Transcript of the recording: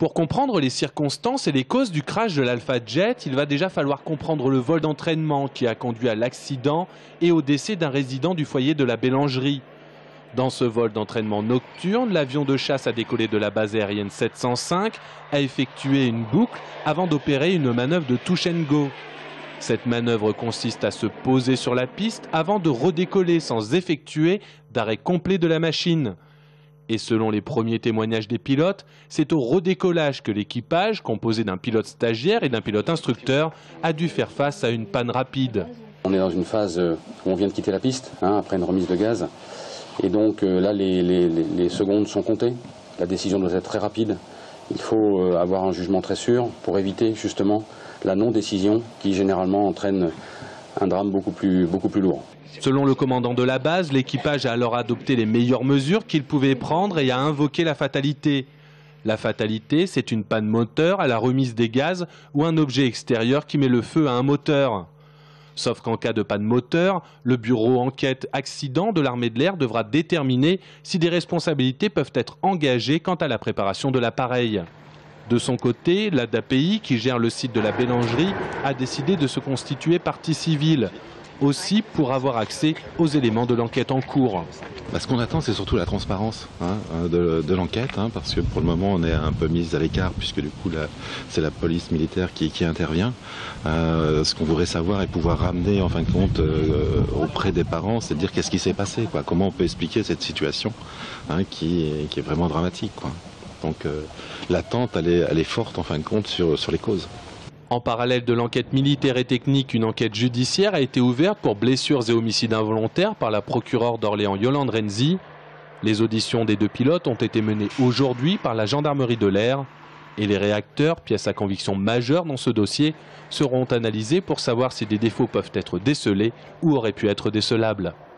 Pour comprendre les circonstances et les causes du crash de l'Alpha Jet, il va déjà falloir comprendre le vol d'entraînement qui a conduit à l'accident et au décès d'un résident du foyer de la Bélangerie. Dans ce vol d'entraînement nocturne, l'avion de chasse a décollé de la base aérienne 705, a effectué une boucle avant d'opérer une manœuvre de touch and go. Cette manœuvre consiste à se poser sur la piste avant de redécoller sans effectuer d'arrêt complet de la machine. Et selon les premiers témoignages des pilotes, c'est au redécollage que l'équipage, composé d'un pilote stagiaire et d'un pilote instructeur, a dû faire face à une panne rapide. On est dans une phase où on vient de quitter la piste, après une remise de gaz. Et donc là, les secondes sont comptées. La décision doit être très rapide. Il faut avoir un jugement très sûr pour éviter justement la non-décision qui généralement entraîne un drame beaucoup plus lourd. Selon le commandant de la base, l'équipage a alors adopté les meilleures mesures qu'il pouvait prendre et a invoqué la fatalité. La fatalité, c'est une panne moteur à la remise des gaz ou un objet extérieur qui met le feu à un moteur. Sauf qu'en cas de panne moteur, le bureau enquête accident de l'armée de l'air devra déterminer si des responsabilités peuvent être engagées quant à la préparation de l'appareil. De son côté, l'ADAPI, qui gère le site de la Bélangerie, a décidé de se constituer partie civile, aussi pour avoir accès aux éléments de l'enquête en cours. Ce qu'on attend, c'est surtout la transparence de l'enquête, parce que pour le moment, on est un peu mis à l'écart, puisque du coup, c'est la police militaire qui intervient. Ce qu'on voudrait savoir et pouvoir ramener, en fin de compte, auprès des parents, c'est de dire qu'est-ce qui s'est passé, comment on peut expliquer cette situation qui est vraiment dramatique. Donc l'attente, elle est forte, en fin de compte, sur les causes. En parallèle de l'enquête militaire et technique, une enquête judiciaire a été ouverte pour blessures et homicides involontaires par la procureure d'Orléans Yolande Renzi. Les auditions des deux pilotes ont été menées aujourd'hui par la gendarmerie de l'air et les réacteurs, pièces à conviction majeure dans ce dossier, seront analysés pour savoir si des défauts peuvent être décelés ou auraient pu être décelables.